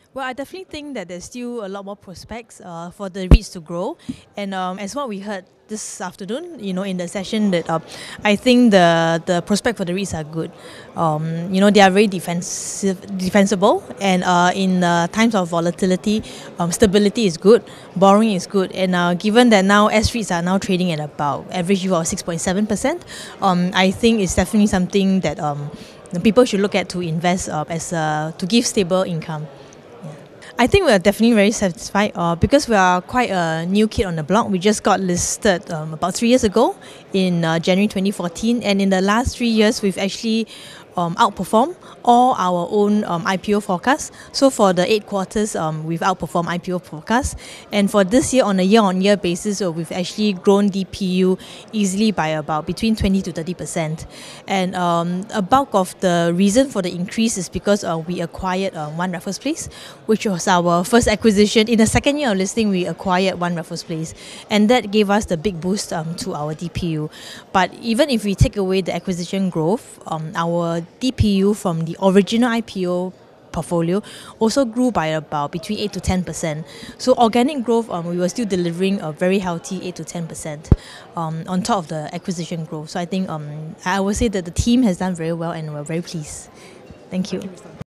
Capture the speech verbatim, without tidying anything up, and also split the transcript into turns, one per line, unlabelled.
Well, I definitely think that there's still a lot more prospects uh, for the REITs to grow. And um, as what we heard this afternoon, you know, in the session, that uh, I think the the prospect for the REITs are good. Um, you know, they are very defensive, defensible, and uh, in uh, times of volatility, um, stability is good, borrowing is good, and uh, given that now S REITs are now trading at about average yield of six point seven percent, um, I think it's definitely something that um, the people should look at to invest uh, as uh, to give stable income. I think we are definitely very satisfied uh, because we are quite a new kid on the block. We just got listed um, about three years ago in uh, January twenty fourteen, and in the last three years, we've actually um, outperformed all our own um, I P O forecasts. So for the eight quarters, um, we've outperformed I P O forecasts, and for this year, on a year-on-year basis, uh, we've actually grown D P U easily by about between twenty to thirty percent. And um, a bulk of the reason for the increase is because uh, we acquired uh, One Raffles Place, which was our first acquisition. In the second year of listing, we acquired One Raffles Place, and that gave us the big boost um, to our D P U. But even if we take away the acquisition growth, um, our D P U from the original I P O portfolio also grew by about between eight to ten percent. So organic growth, um, we were still delivering a very healthy eight to ten percent um, on top of the acquisition growth. So I think um, I would say that the team has done very well, and we're very pleased. Thank you.